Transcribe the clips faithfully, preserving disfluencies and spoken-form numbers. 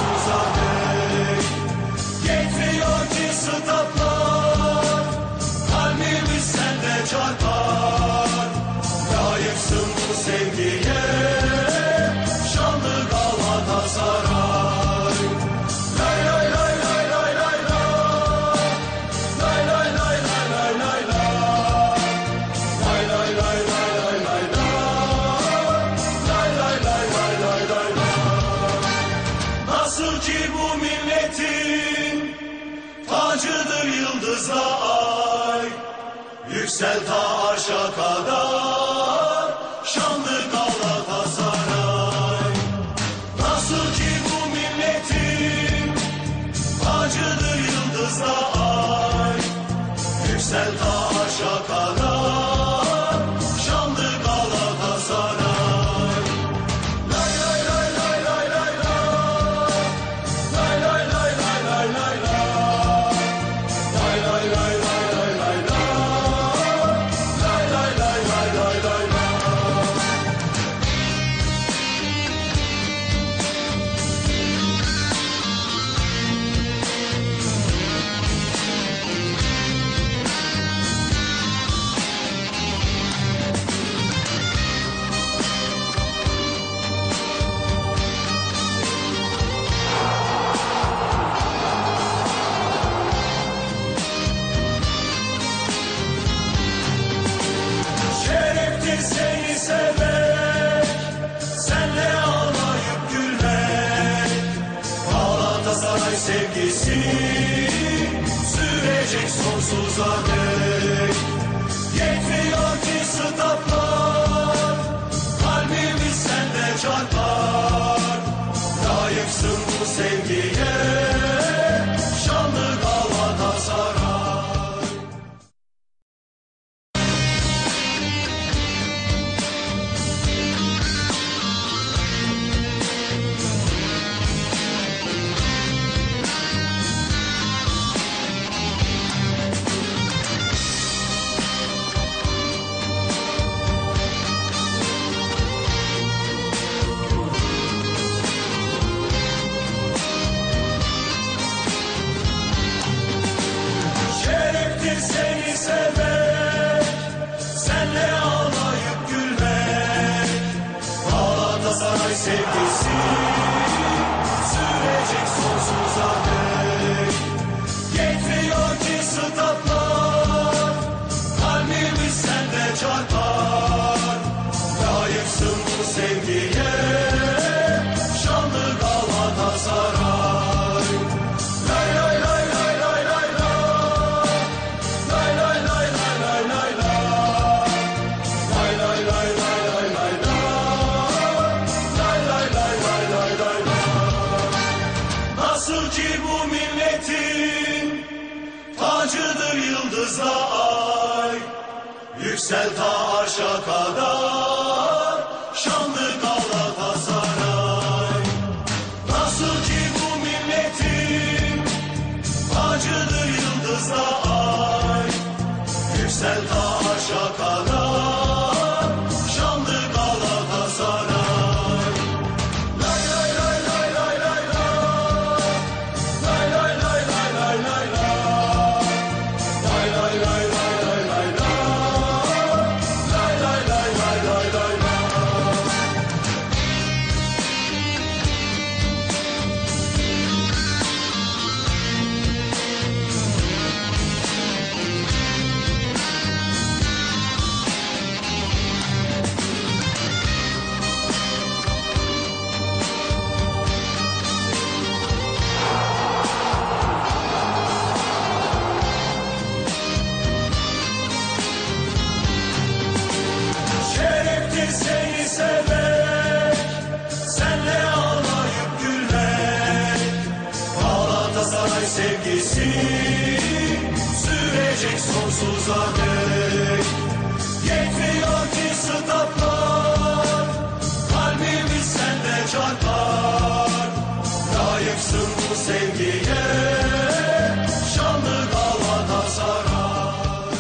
sonsuza dek. Yetmiyor ki statlar, kalbimiz sende çarpar. Layıksın bu sevgiye, şanlı Galatasaray. Lay lay lay lay lay lay lay. Lay lay lay lay lay lay lay. Lay lay lay lay lay lay lay. Lay lay lay lay lay lay lay. Nasıl ki bu milletin tacıdır yıldızla ay. Yüksel ta arşa kadar şanlı Galatasaray. Nasıl ki bu milletin tacıdır yıldızla ay. Yüksel ta arşa kadar şanlı Galatasaray. Lay lay lay lay lay lay lay. Lay lay lay lay lay lay lay. Lay lay lay lay lay lay lay. Lay lay lay lay lay lay lay. Şereftir seni sevmek, senle ağlayıp gülmek. Galatasaray sevgisi sürecek sonsuza dek. Yetmiyor ki statlar, kalbimiz sende çarpar. Layıksın bu sevgiye, şanlı Galatasaray. Şereftir seni sevmek, senle ağlayıp gülmek. Galatasaray sevgisi sürecek sonsuza dek. Yetmiyor ki statlar, kalbimiz sende çarpar. Layıksın bu sevgiye, şanlı Galatasaray. Lay lay lay lay lay lay lay. Lay lay lay lay lay lay lay. Lay lay lay lay lay lay lay. Lay lay lay lay lay lay lay. Nasıl ki bu milletin tacıdır yıldızla ay. Yüksel ta arşa kadar şanlı Galatasaray. Nasıl ki bu milletin tacıdır yıldızla ay. Yüksel ta arşa kadar şanlı Galatasaray. Lay lay lay lay lay lay lay. Lay lay lay lay lay lay lay. Lay lay lay lay lay lay lay. Lay lay lay lay lay lay lay. Şereftir seni sevmek, senle ağlayıp gülmek. Galatasaray sevgisi sürecek sonsuza dek. Yetmiyor ki statlar, kalbimiz sende çarpar. Layıksın bu sevgiye, şanlı Galatasaray.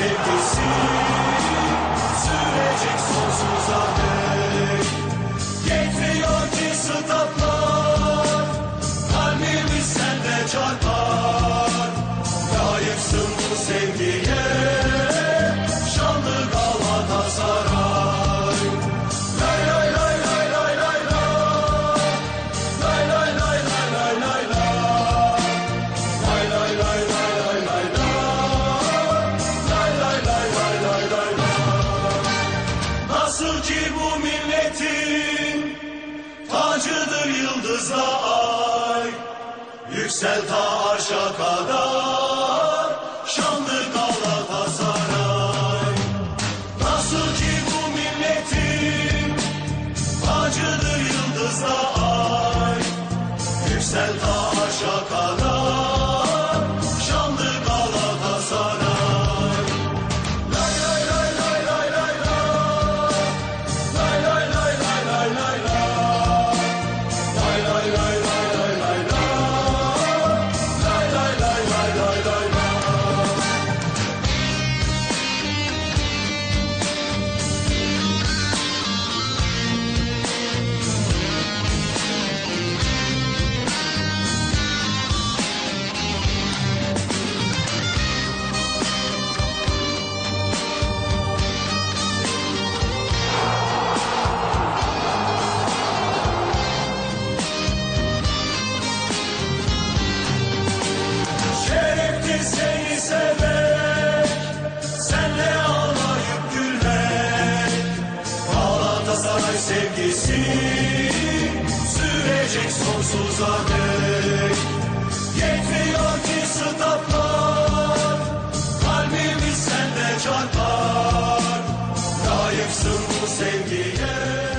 sevgisi sürecek sonsuza dek. Yetmiyor ki statlar, kalbimiz sende çarpar. Layıksın bu sevgiye, şanlı Galatasaray. Lay lay lay lay lay lay lay. Lay lay lay lay lay lay lay. Lay lay lay lay lay lay lay. Lay lay lay lay lay lay lay. Nasıl ki bu milletin tacıdır yıldızla ay. Yüksel ta arşa kadar şanlı Galatasaray. Nasıl ki bu milletin tacıdır yıldızla ay. Yüksel ta arşa kadar şanlı Galatasaray. Lay lay lay lay lay lay lay. Lay lay lay lay lay lay lay. Lay lay lay lay lay lay lay. Lay lay lay lay lay lay lay. Şereftir seni sevmek, senle ağlayıp gülmek. Galatasaray sevgisi sürecek sonsuza dek. Yetmiyor ki statlar, kalbimiz sende çarpar. Layıksın bu sevgiye.